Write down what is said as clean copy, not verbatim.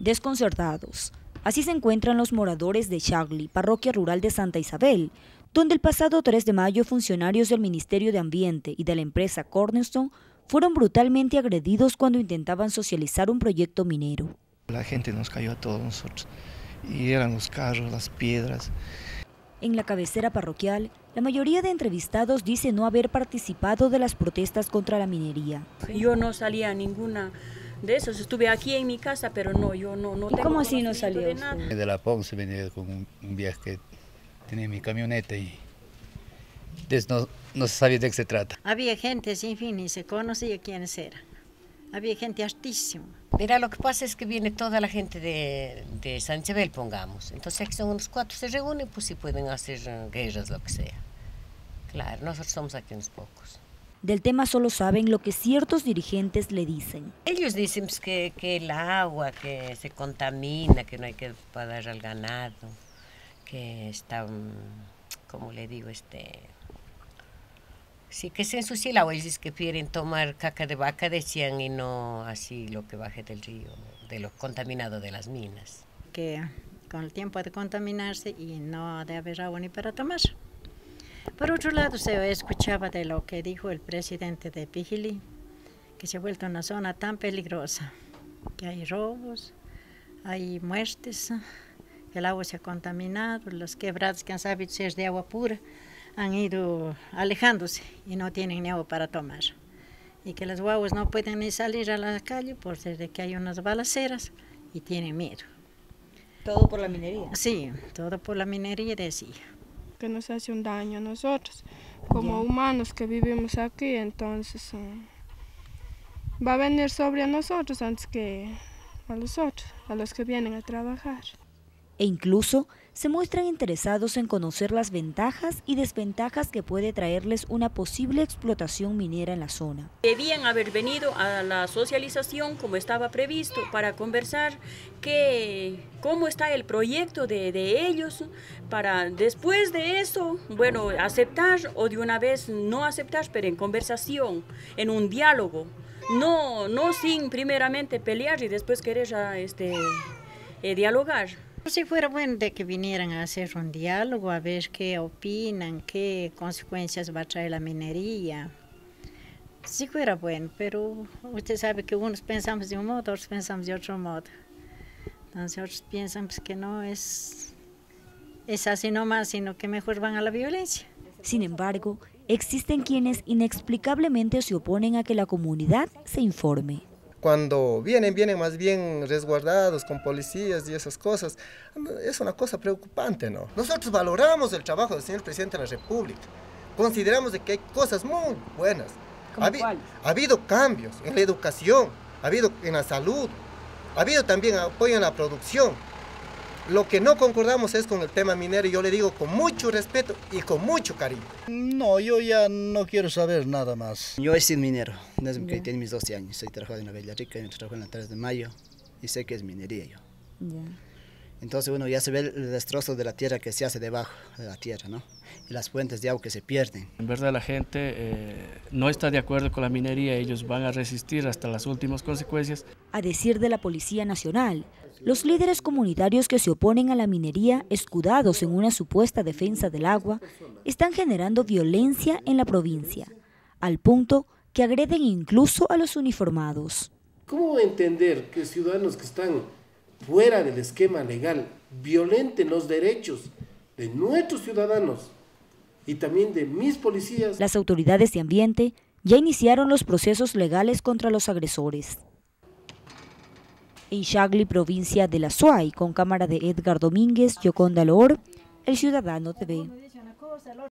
Desconcertados. Así se encuentran los moradores de Chagli, parroquia rural de Santa Isabel, donde el pasado 3 de mayo funcionarios del Ministerio de Ambiente y de la empresa Cornerstone fueron brutalmente agredidos cuando intentaban socializar un proyecto minero. La gente nos cayó a todos nosotros, y eran los carros, las piedras. En la cabecera parroquial, la mayoría de entrevistados dice no haber participado de las protestas contra la minería. Yo no salía a ninguna de esos, estuve aquí en mi casa, pero no, yo no ¿Y tengo cómo así no salió de usted? nada. De La Ponce venía con un viaje que tenía mi camioneta y no se sabía de qué se trata. Había gente sin fin y se conocía quiénes eran. Había gente hartísima. Mira, lo que pasa es que viene toda la gente de San Isabel, pongamos. Entonces aquí son unos 4, se reúnen, pues sí pueden hacer guerras, lo que sea. Claro, nosotros somos aquí unos pocos. Del tema solo saben lo que ciertos dirigentes le dicen. Ellos dicen pues, que el agua, que se contamina, que no hay que dar al ganado, que está, como le digo, sí, que se ensucia el agua. Ellos dicen que prefieren tomar caca de vaca, decían, y no así lo que baje del río, de lo contaminado de las minas. Que con el tiempo ha de contaminarse y no ha de haber agua ni para tomar. Por otro lado, se escuchaba de lo que dijo el presidente de Pijilí, que se ha vuelto una zona tan peligrosa, que hay robos, hay muertes, el agua se ha contaminado, las quebradas que han sabido ser de agua pura han ido alejándose y no tienen ni agua para tomar. Y que las guaguas no pueden ni salir a la calle por ser de que hay unas balaceras y tienen miedo. ¿Todo por la minería? Sí, todo por la minería, decía. Que nos hace un daño a nosotros, como humanos que vivimos aquí, entonces va a venir sobre a nosotros antes que a los otros, a los que vienen a trabajar. E incluso se muestran interesados en conocer las ventajas y desventajas que puede traerles una posible explotación minera en la zona. Debían haber venido a la socialización como estaba previsto para conversar cómo está el proyecto de ellos, para después de eso, bueno, aceptar o de una vez no aceptar, pero en conversación, en un diálogo, no sin primeramente pelear y después querer dialogar. Si fuera bueno de que vinieran a hacer un diálogo, a ver qué opinan, qué consecuencias va a traer la minería. Si fuera bueno, pero usted sabe que unos pensamos de un modo, otros pensamos de otro modo. Entonces otros piensan pues, que no es así nomás, sino que mejor van a la violencia. Sin embargo, existen quienes inexplicablemente se oponen a que la comunidad se informe. Cuando vienen más bien resguardados con policías y esas cosas, es una cosa preocupante, ¿no? Nosotros valoramos el trabajo del señor presidente de la República, consideramos de que hay cosas muy buenas. Ha habido cambios en la educación, ha habido en la salud, ha habido también apoyo en la producción. Lo que no concordamos es con el tema minero y yo le digo con mucho respeto y con mucho cariño. No, yo ya no quiero saber nada más. Yo he sido minero desde que tengo mis 12 años. He trabajado en la Bella Rica, he trabajado en la 3 de mayo y sé que es minería yo. Entonces, bueno, ya se ve el destrozo de la tierra que se hace debajo de la tierra, ¿no? Y las fuentes de agua que se pierden. En verdad la gente no está de acuerdo con la minería, ellos van a resistir hasta las últimas consecuencias. A decir de la Policía Nacional, los líderes comunitarios que se oponen a la minería, escudados en una supuesta defensa del agua, están generando violencia en la provincia, al punto que agreden incluso a los uniformados. ¿Cómo entender que ciudadanos que están fuera del esquema legal violenten los derechos de nuestros ciudadanos y también de mis policías? Las autoridades de ambiente ya iniciaron los procesos legales contra los agresores. En Chagli, provincia de La Suay, con cámara de Edgar Domínguez, Yoconda Lor, El Ciudadano TV.